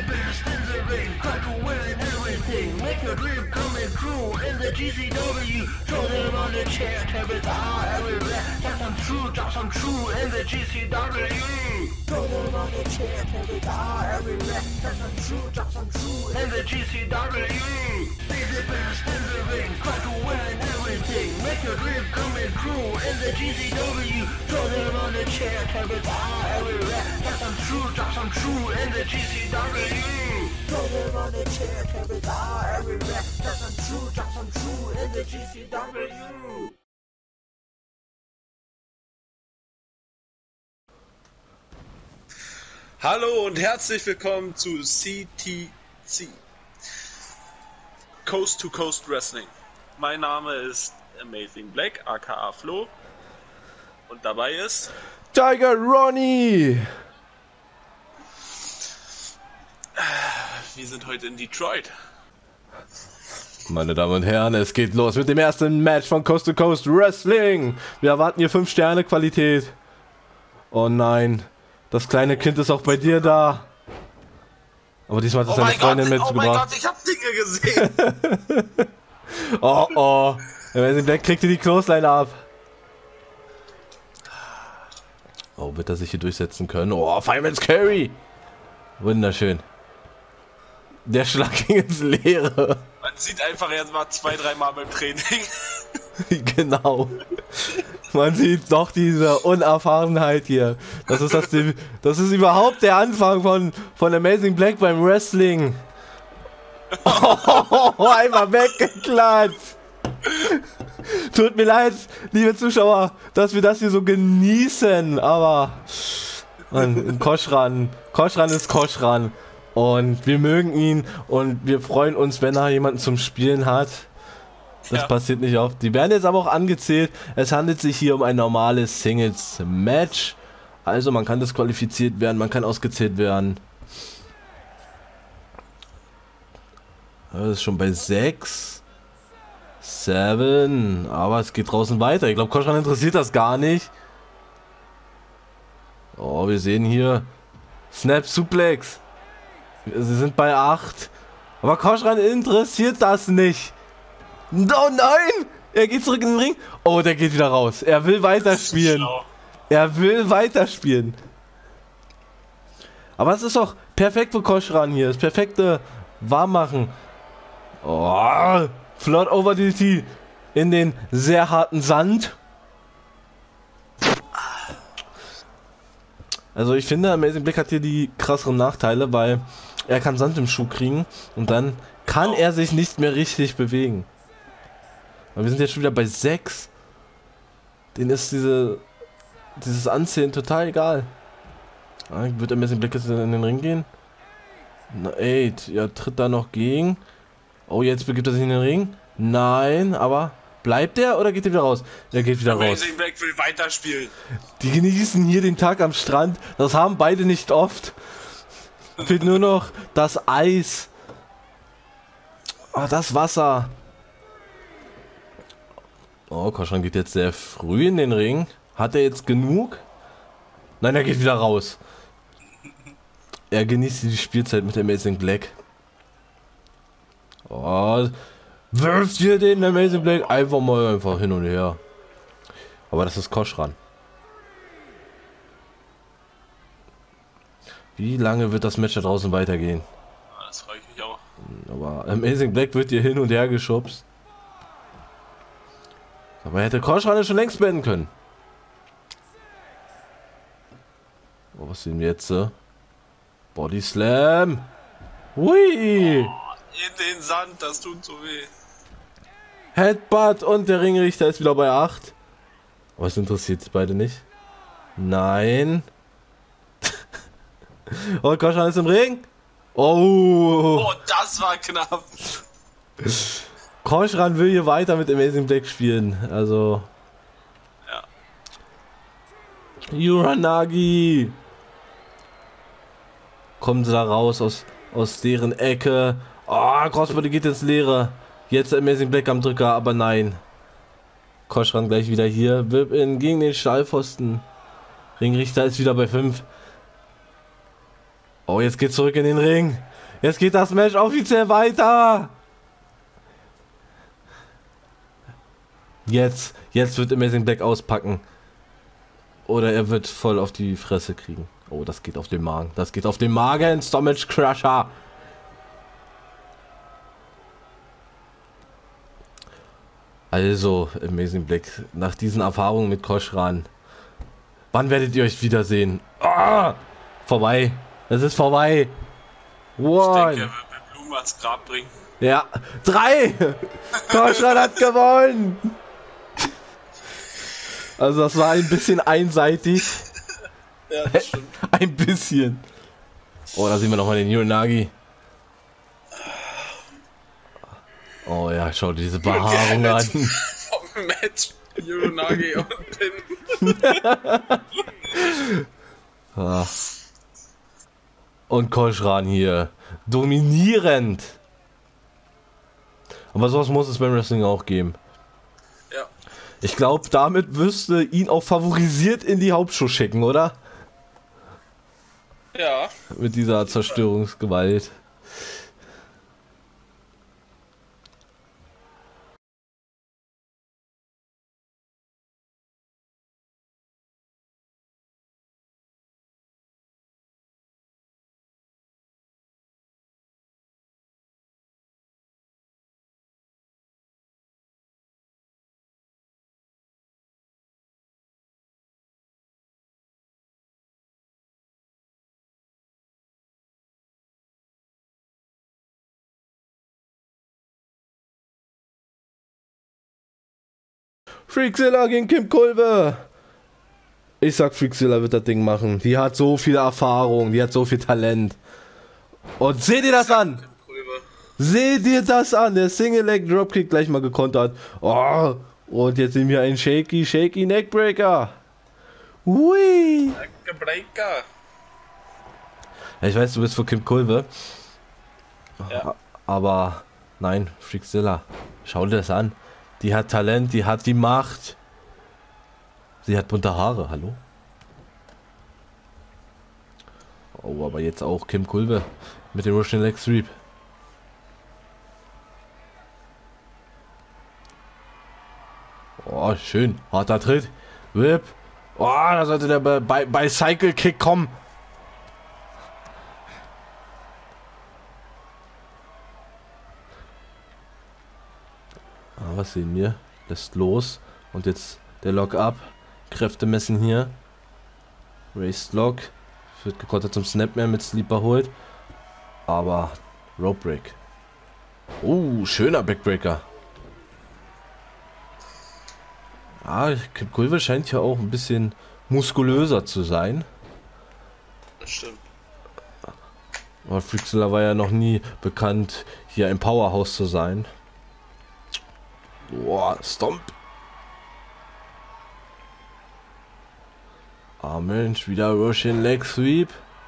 best in the ring, try to win everything, make your dream coming true in the GCW. Throw them on the chair, tap it out everywhere. Drop some true in the GCW. Throw them on the chair, tap it out everywhere. Drop some true in the GCW. Be the best in the ring, try to win everything, make your dream coming true in the GCW. Throw them on the chair, tap it out everywhere. Drop some true in the GCW. Throw them on the chair, tap it out everywhere. Drop some true in the GCW. Hallo und herzlich willkommen zu CTC Coast to Coast Wrestling. Mein Name ist Amazing Black, aka Flo, und dabei ist Tiger Ronnie. Wir sind heute in Detroit. Meine Damen und Herren, es geht los mit dem ersten Match von Coast to Coast Wrestling. Wir erwarten hier 5 Sterne Qualität. Oh nein, das kleine Kind ist auch bei dir da. Aber diesmal hat es seine Freundin mitgebracht. Oh mein Gott, ich hab Dinge gesehen. Oh oh, Amazing Black kriegt die Clothesline ab. Oh, wird er sich hier durchsetzen können? Oh, Fireman's Carry. Wunderschön. Der Schlag ging ins Leere. Man sieht einfach jetzt mal 2-3 Mal beim Training. Genau. Man sieht doch diese Unerfahrenheit hier. Das ist überhaupt der Anfang von Amazing Black beim Wrestling. Oh, einmal weggeklatscht. Tut mir leid, liebe Zuschauer, dass wir das hier so genießen, aber man, Koschran ist Koschran und wir mögen ihn und wir freuen uns, wenn er jemanden zum Spielen hat. Das passiert nicht oft. Die werden jetzt aber auch angezählt. Es handelt sich hier um ein normales Singles-Match. Also man kann disqualifiziert werden, man kann ausgezählt werden. Das ist schon bei 6. 7. Aber es geht draußen weiter. Ich glaube, Koschran interessiert das gar nicht. Oh, wir sehen hier Snap Suplex. Sie sind bei 8. Aber Koschran interessiert das nicht. Oh nein! Er geht zurück in den Ring. Oh, der geht wieder raus. Er will weiterspielen. Er will weiterspielen. Aber es ist doch perfekt für Koschran hier. Das perfekte Warmmachen. Oh, Float over DDT in den sehr harten Sand. Also ich finde, Amazing Black hat hier die krasseren Nachteile, weil er kann Sand im Schuh kriegen und dann kann er sich nicht mehr richtig bewegen. Aber wir sind jetzt schon wieder bei 6. Denen ist dieses Anzählen total egal. Wird Amazing Black jetzt in den Ring gehen? Na, 8, ja, tritt da noch gegen. Oh, jetzt begibt er sich in den Ring. Nein, aber bleibt er oder geht er wieder raus? Er geht wieder raus. Amazing Black will weiterspielen. Die genießen hier den Tag am Strand. Das haben beide nicht oft. Fehlt nur noch das Eis. Oh, das Wasser. Oh, Koschran geht jetzt sehr früh in den Ring. Hat er jetzt genug? Nein, er geht wieder raus. Er genießt die Spielzeit mit Amazing Black. Oh, wirft hier den Amazing Black einfach hin und her. Aber das ist Koschran. Wie lange wird das Match da draußen weitergehen? Das freue ich mich auch. Aber Amazing Black wird hier hin und her geschubst. Aber hätte Koschran schon längst beenden können. Oh, was sehen wir jetzt? Body Slam. Hui. In den Sand, das tut so weh. Headbutt und der Ringrichter ist wieder bei 8. Aber es interessiert beide nicht. Nein. Oh, Koschran ist im Ring. Oh. Oh, das war knapp. Koschran will hier weiter mit Amazing Black spielen. Also. Ja. Uranagi. Kommen sie da raus aus deren Ecke. Oh, Crossbody geht ins Leere. Jetzt Amazing Black am Drücker, aber nein. Koschran gleich wieder hier. Whip-In gegen den Stahlpfosten. Ringrichter ist wieder bei 5. Oh, jetzt geht zurück in den Ring. Jetzt geht das Match offiziell weiter. Jetzt wird Amazing Black auspacken. Oder er wird voll auf die Fresse kriegen. Oh, das geht auf den Magen. Das geht auf den Magen. Stomach Crusher. Also, Amazing Black, nach diesen Erfahrungen mit Koschran, wann werdet ihr euch wiedersehen? Ah, vorbei. Es ist vorbei. One. Ich denke, er wird mir Blumen ans Grab bringen. Ja, 3. Koschran hat gewonnen. Also das war ein bisschen einseitig. Ja, das stimmt. Ein bisschen. Oh, da sehen wir nochmal den Uranagi. Oh ja, schau dir diese Behaarung an. Vom Match. Uranagi und Pin. Ah. Und Koschran hier. Dominierend. Aber sowas muss es beim Wrestling auch geben. Ja. Ich glaube, damit müsste ihn auch favorisiert in die Hauptshow schicken, oder? Ja. Mit dieser Zerstörungsgewalt. Freakzilla gegen Kim Kulve. Ich sag, Freakzilla wird das Ding machen. Die hat so viel Erfahrung, die hat so viel Talent. Und seht ihr das an? Seht ihr das an? Der Single Leg Dropkick gleich mal gekontert. Oh, und jetzt sehen wir einen Shaky Neckbreaker. Hui. Neckbreaker. Ich weiß, du bist für Kim Kulve. Ja. Aber nein, Freakzilla. Schau dir das an. Die hat Talent, die hat die Macht. Sie hat bunte Haare, hallo? Oh, aber jetzt auch Kim Kulve mit dem Russian Leg Sweep. Oh, schön. Harter Tritt. Whip. Oh, da sollte der bei Cycle Kick kommen. Ah, was sehen wir? Lässt los. Und jetzt der Lock-up. Kräfte messen hier. Raised Lock. Wird gekontert zum Snapman mit Sleeper holt. Aber Rope Break. Oh, schöner Backbreaker. Ah, Kim Kulve scheint ja auch ein bisschen muskulöser zu sein. Das stimmt. Aber Freakzilla war ja noch nie bekannt, hier ein Powerhouse zu sein. Boah, Stomp. Ah Mensch, wieder Russian Leg Sweep.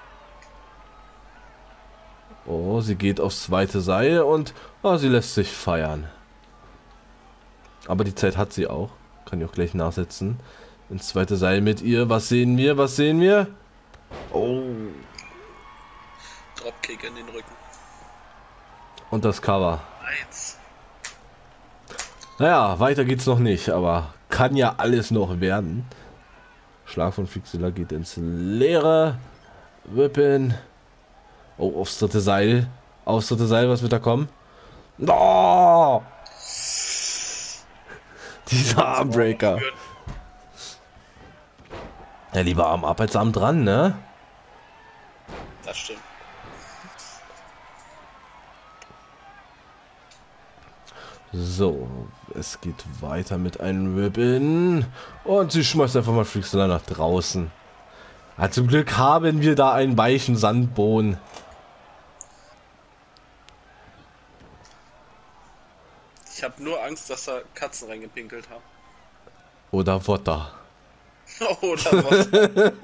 Oh, sie geht aufs zweite Seil und sie lässt sich feiern. Aber die Zeit hat sie auch. Kann ich auch gleich nachsetzen. Ins zweite Seil mit ihr. Was sehen wir? Was sehen wir? Oh. Dropkick in den Rücken. Und das Cover. Eins. Naja, weiter geht's noch nicht, aber kann ja alles noch werden. Schlag von Freakzilla geht ins Leere. Whippen. Oh, aufs dritte Seil. Aufs dritte Seil, was wird da kommen? Oh! Dieser Armbreaker. Ja, lieber Arm ab als Arm dran, ne? Das stimmt. So, es geht weiter mit einem Ribbon. Und sie schmeißt einfach mal Freakzilla nach draußen. Ja, zum Glück haben wir da einen weichen Sandboden. Ich habe nur Angst, dass da Katzen reingepinkelt haben. Oder Wotter. Oder was?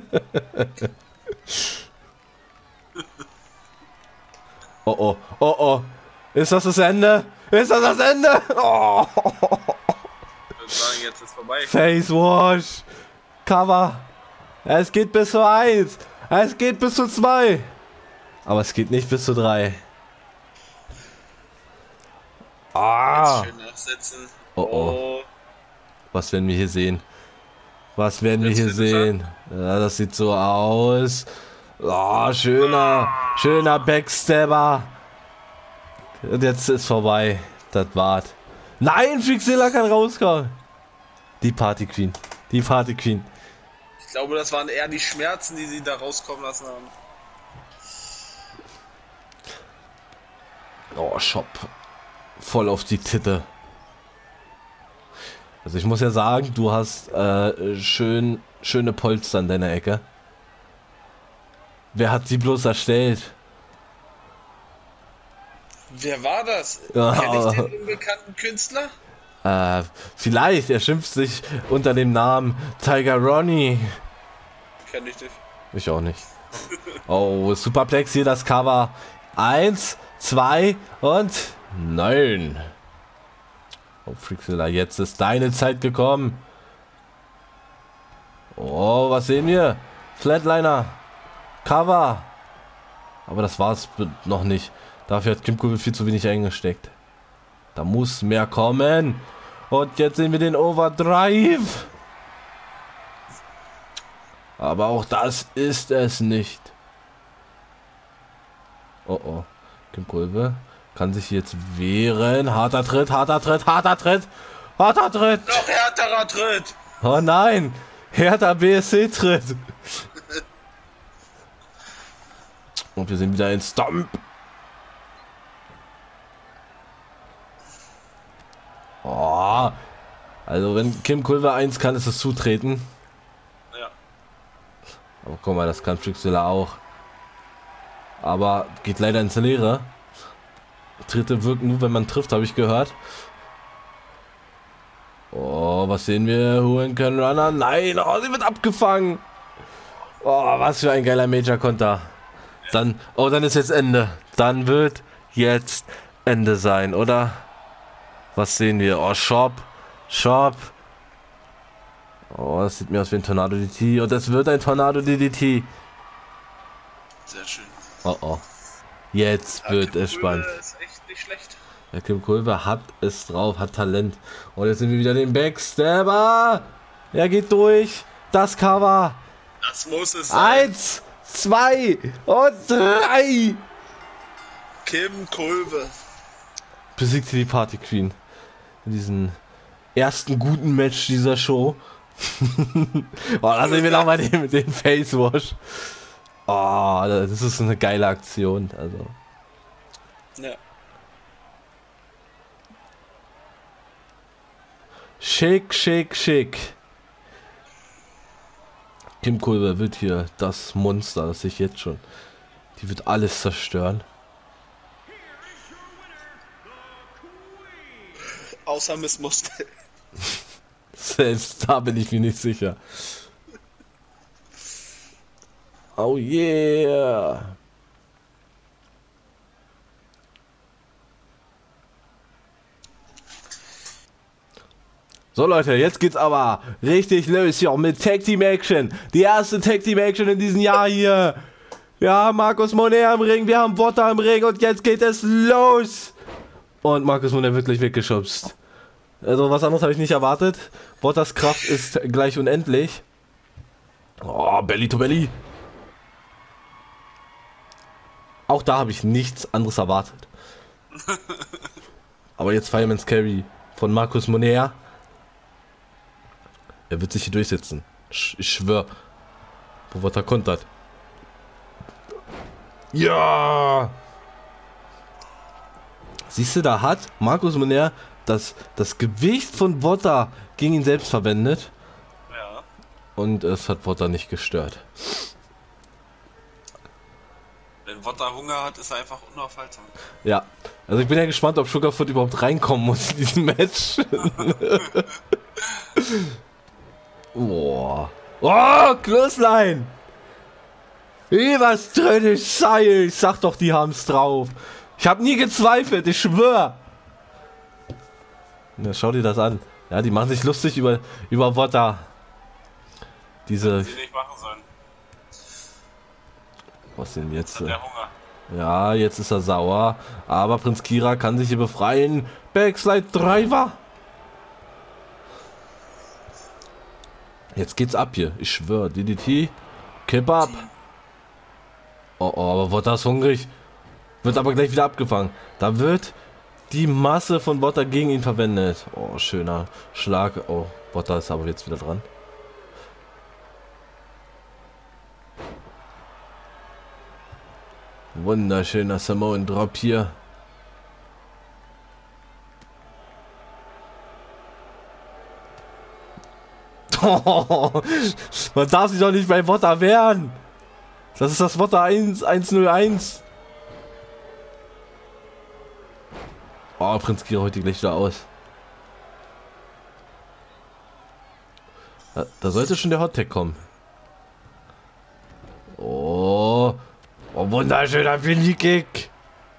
Oh oh, oh oh. Ist das das Ende? Ist das das Ende? Oh. Ich würde sagen, jetzt ist vorbei. Face Wash. Cover. Es geht bis zu 1. Es geht bis zu 2. Aber es geht nicht bis zu 3. Ah! Jetzt schön nachsetzen. Oh, oh. Was werden wir hier sehen? Was werden wir hier sehen? Ja, das sieht so aus. Oh, schöner Backstabber. Und jetzt ist vorbei. Das war's. Nein, Freakzilla kann rauskommen. Die Party Queen. Die Party Queen. Ich glaube, das waren eher die Schmerzen, die sie da rauskommen lassen haben. Oh, Shop. Voll auf die Titte. Also ich muss ja sagen, du hast schöne Polster in deiner Ecke. Wer hat sie bloß erstellt? Wer war das? Ja. Kenn ich den unbekannten Künstler? Vielleicht, er schimpft sich unter dem Namen Tiger Ronnie. Kenn ich nicht. Ich auch nicht. Oh, Superplex, hier das Cover. 1, 2 und 9. Oh, Freakzilla, jetzt ist deine Zeit gekommen. Oh, was sehen wir? Flatliner. Cover. Aber das war es noch nicht. Dafür hat Kim Kubel viel zu wenig eingesteckt. Da muss mehr kommen. Und jetzt sehen wir den Overdrive. Aber auch das ist es nicht. Oh oh. Kim Kulve kann sich jetzt wehren. Harter Tritt, harter Tritt, harter Tritt. Harter Tritt. Noch härterer Tritt. Oh nein. Härter BSC-Tritt. Und wir sind wieder in Stomp. Oh. Also wenn Kim Kulve 1 kann, ist es zutreten. Ja. Aber guck mal, das kann Freakzilla auch. Aber geht leider ins Leere. Tritte wirken nur, wenn man trifft, habe ich gehört. Oh, was sehen wir? Hurricane Runner. Nein, oh, sie wird abgefangen. Oh, was für ein geiler Major-Konter. Dann, oh, dann ist jetzt Ende. Dann wird jetzt Ende sein, oder? Was sehen wir? Oh, Shop. Oh, das sieht mir aus wie ein Tornado DDT. Und es wird ein Tornado DDT. Sehr schön. Oh, oh. Jetzt wird es spannend. Ist echt nicht schlecht. Der Kim Kulve hat es drauf, hat Talent. Und jetzt sind wir wieder den Backstabber. Er geht durch. Das Cover. Das muss es sein. 1, 2 und 3. Kim Kulve. Besiegte die Party Queen. In diesem ersten guten Match dieser Show. Oh, da sehen wir nochmal den Face Wash. Oh, das ist eine geile Aktion. Also. Ja. Schick. Kim Kulve wird hier das Monster, das ich jetzt schon. Die wird alles zerstören. Außer Miss Muskel. Selbst da bin ich mir nicht sicher. Oh yeah. So Leute, jetzt geht's aber richtig los hier mit Tag Team Action. Die erste Tag Team Action in diesem Jahr hier. Wir haben Markus Monet im Ring, wir haben Botta im Ring und jetzt geht es los. Und Markus Monet wirklich weggeschubst. Also was anderes habe ich nicht erwartet. Bottas Kraft ist gleich unendlich. Oh, Belly to Belly. Auch da habe ich nichts anderes erwartet. Aber jetzt Fireman's Carry von Markus Monet. Er wird sich hier durchsetzen. Ich schwör. Bovota kontert. Ja! Siehst du, da hat Markus Monet das Gewicht von Botta gegen ihn selbst verwendet. Ja. Und es hat Botta nicht gestört. Wenn Wotta Hunger hat, ist er einfach unaufhaltsam. Ja, also ich bin ja gespannt, ob Sugarfoot überhaupt reinkommen muss in diesem Match. Boah. Oh, Clothesline! Wie was drin ist, Seil! Ich sag doch, die haben's drauf. Ich hab nie gezweifelt, ich schwör. Na, schau dir das an. Ja, die machen sich lustig über Botta. Diese... Die nicht machen sollen. Was denn jetzt? Der Hunger. Ja, jetzt ist er sauer. Aber Prinz Kira kann sich hier befreien. Backslide Driver. Jetzt geht's ab hier. Ich schwöre. DDT. Kipp ab. Oh, aber Wotter ist hungrig. Wird aber gleich wieder abgefangen. Da wird die Masse von Wotter gegen ihn verwendet. Oh, schöner Schlag. Oh, Wotter ist aber jetzt wieder dran. Wunderschöner Samoan Drop hier. Oh, man darf sich doch nicht bei Wotter wehren. Das ist das Wotter 101. Oh, Prinz Kira heute gleich wieder aus. Da sollte schon der Hot-Tag kommen. Oh, wunderschöner Billy-Kick.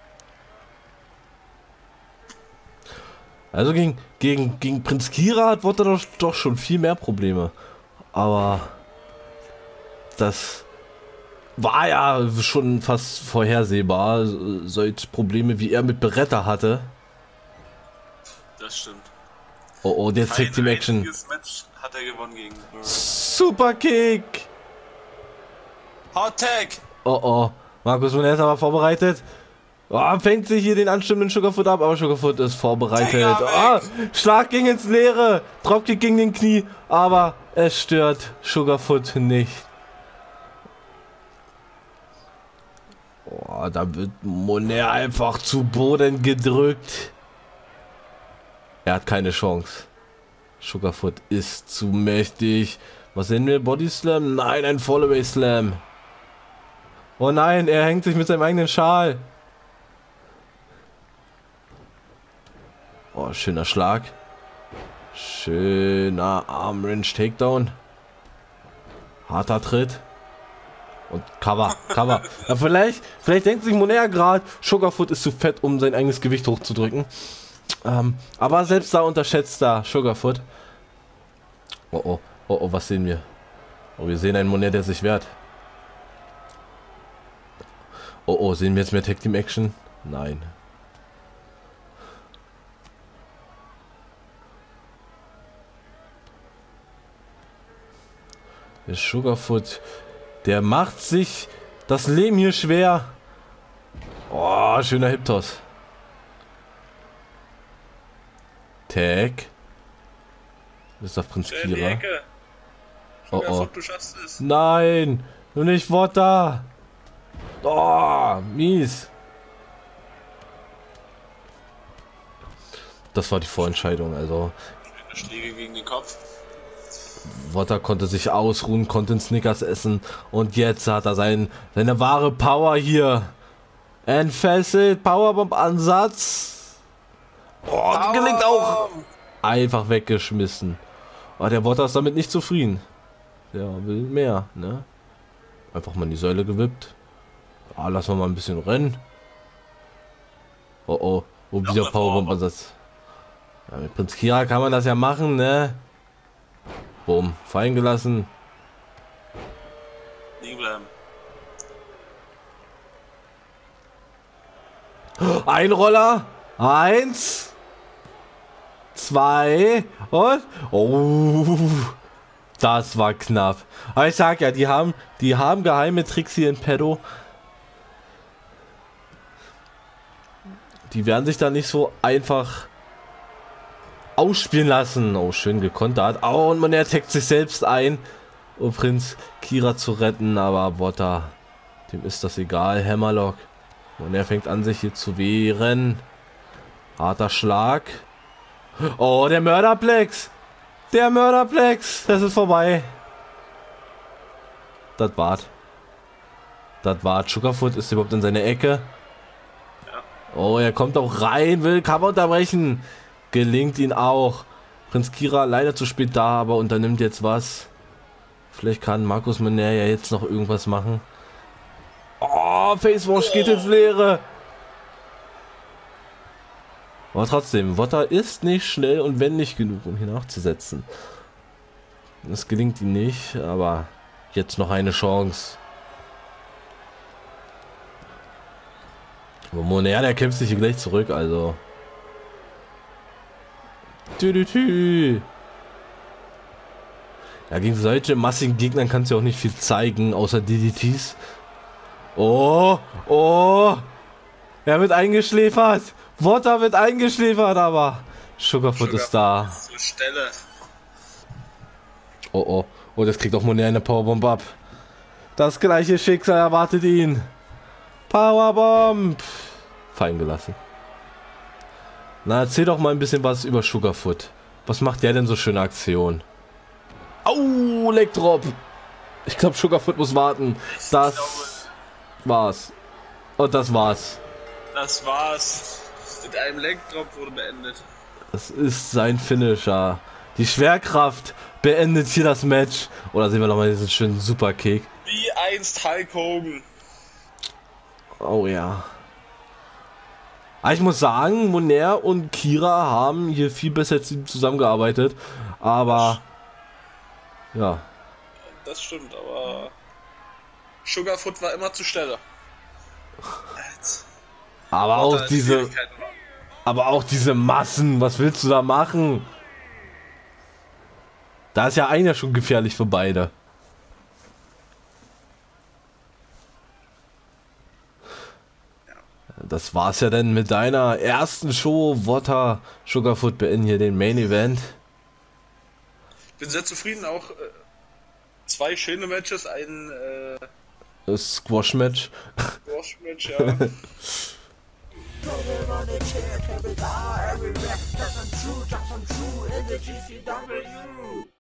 Also gegen Prinz Kira hat Wotter doch schon viel mehr Probleme. Aber das war ja schon fast vorhersehbar. Solche Probleme wie er mit Beretta hatte. Das stimmt. Oh, der Tag Team Action. Match hat er gewonnen gegen Burr. Super Kick. Hot Tag. Oh. Markus Monet ist aber vorbereitet. Oh, fängt sich hier den anstimmenden Sugarfoot ab, aber Sugarfoot ist vorbereitet. Oh, Schlag ging ins Leere. Dropkick gegen den Knie, aber es stört Sugarfoot nicht. Oh, da wird Monet einfach zu Boden gedrückt. Er hat keine Chance. Sugarfoot ist zu mächtig. Was sehen wir? Body Slam? Nein, ein Fallaway Slam. Oh nein, er hängt sich mit seinem eigenen Schal. Oh, schöner Schlag. Schöner Arm-Range Takedown. Harter Tritt. Und Cover. Ja, vielleicht denkt sich Monet gerade, Sugarfoot ist zu fett, um sein eigenes Gewicht hochzudrücken. Aber selbst da unterschätzt da Sugarfoot. Oh, was sehen wir? Oh, wir sehen einen Monet, der sich wehrt. Oh, sehen wir jetzt mehr Tag Team Action? Nein. Der Sugarfoot, der macht sich das Leben hier schwer. Oh, schöner Hip-Toss. Tag. Das ist doch Prinz Kira. Oh. Du schaffst es. Nein, nur nicht Wotter. Oh, mies. Das war die Vorentscheidung, also. Schläge gegen den Kopf. Wotter konnte sich ausruhen, konnte einen Snickers essen und jetzt hat er seine wahre Power hier. Entfesselt, Powerbomb-Ansatz. Oh, gelingt auch. Einfach weggeschmissen. Oh, der Wotter ist damit nicht zufrieden. Der will mehr, ne? Einfach mal in die Säule gewippt. Ah, lassen wir mal ein bisschen rennen. Oh, wieder Powerbomb-Ansatz. Ja, mit Prinz Kira kann man das ja machen, ne? Boom, fallen gelassen. Liegen bleiben. Ein Roller. 1, 2 und... Oh, das war knapp. Aber ich sag ja, die haben geheime Tricks hier in Pedo. Die werden sich da nicht so einfach ausspielen lassen. Oh, schön gekontert. Oh, und man attackt sich selbst ein, um Prinz Kira zu retten, aber Wotter, dem ist das egal. Hammerlock. Und er fängt an, sich hier zu wehren. Harter Schlag. Oh, der Mörderplex. Der Mörderplex. Das ist vorbei. Das war's. Sugarfoot ist überhaupt in seine Ecke. Oh, er kommt auch rein, will Cover unterbrechen. Gelingt ihn auch. Prinz Kira leider zu spät da, aber unternimmt jetzt was. Vielleicht kann Markus Monet ja jetzt noch irgendwas machen. Oh, Facewash geht ins Leere. Aber trotzdem, Wotter ist nicht schnell und wendig genug, um hier nachzusetzen. Das gelingt ihm nicht, aber jetzt noch eine Chance. Monea, der kämpft sich hier gleich zurück, also. Tü. Ja, gegen solche massigen Gegnern kannst du auch nicht viel zeigen, außer DDTs. Oh. Er wird eingeschläfert. Water wird eingeschläfert, aber Sugarfoot ist da. Zur Stelle. Oh, das kriegt auch Monea eine Powerbomb ab. Das gleiche Schicksal erwartet ihn. Powerbomb. Fallen gelassen. Na, erzähl doch mal ein bisschen was über Sugarfoot. Was macht der denn so schöne Aktion? Au, Legdrop. Ich glaube, Sugarfoot muss warten. Das war's. Und das war's. Das war's. Mit einem Legdrop wurde beendet. Das ist sein Finisher. Die Schwerkraft beendet hier das Match. Oder sehen wir nochmal diesen schönen Superkick. Wie einst Hulk Hogan. Oh ja. Aber ich muss sagen, Monea und Kira haben hier viel besser zusammengearbeitet. Aber ja. Das stimmt, aber Sugarfoot war immer zur Stelle. Aber auch diese Massen, was willst du da machen? Da ist ja einer schon gefährlich für beide. Das war's ja dann mit deiner ersten Show. Water Sugarfoot beenden hier den Main Event. Ich bin sehr zufrieden, auch zwei schöne Matches, ein Squash-Match. Squash-Match, ja. Turning on the chair, every everywhere. Just some true in the GCW.